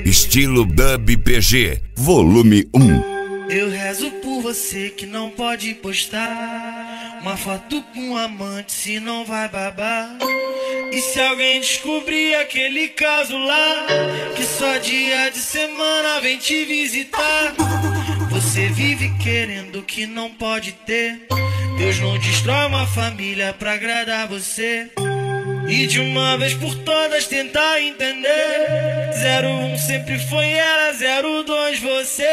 Estilo Dub PG, volume 1. Eu rezo por você que não pode postar uma foto com um amante, se não vai babar. E se alguém descobrir aquele caso lá, que só dia de semana vem te visitar. Você vive querendo o que não pode ter. Deus não destrói uma família pra agradar você. E de uma vez por todas tentar entender. 01 sempre foi ela, 02 você.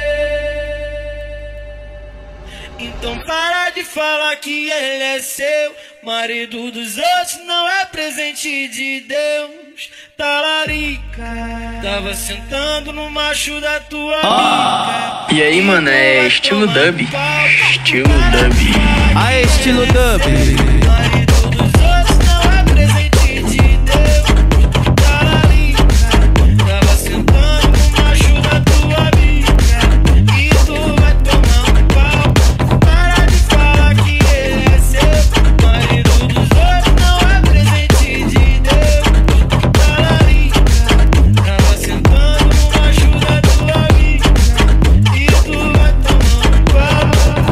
Então para de falar que ele é seu. Marido dos outros não é presente de Deus. Talarica, tava sentando no macho da tua amiga. E aí, mano, é estilo dub. Estilo dub. Ah, é estilo dub. Marido dos outros não é presente de Deus. Talarica, tava sentando no macho da tua amiga. E tu vai tomar um pau. Para de falar que ele é seu. Marido dos outros não é presente de Deus. Talarica, tava sentando no macho da tua amiga. E tu vai tomar um pau.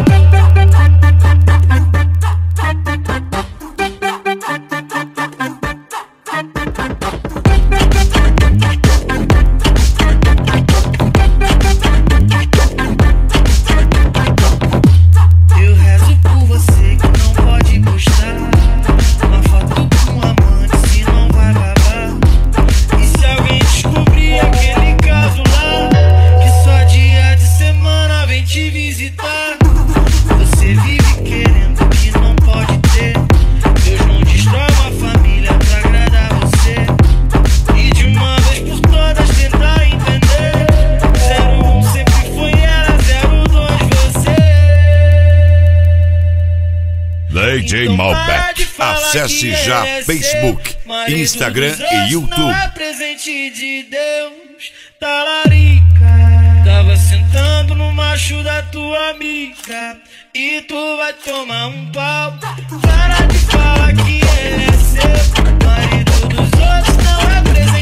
Eu rezo por você que não pode postar uma foto com um amante, se não vai babar. E se alguém descobrir aquele caso lá, que só dia de semana vem te visitar. Você vive querendo o que não pode ter. Deus não destrói uma família pra agradar você. E de uma vez por todas tentar entender. 01 sempre foi ela, 02 você. DJ Malbec. Acesse já Facebook, Instagram e YouTube. Não é presente de Deus. Talarica, tava sentando no macho da tua amiga. E tu vai tomar um pau. Para de falar que ele é seu. Marido dos outros não é presente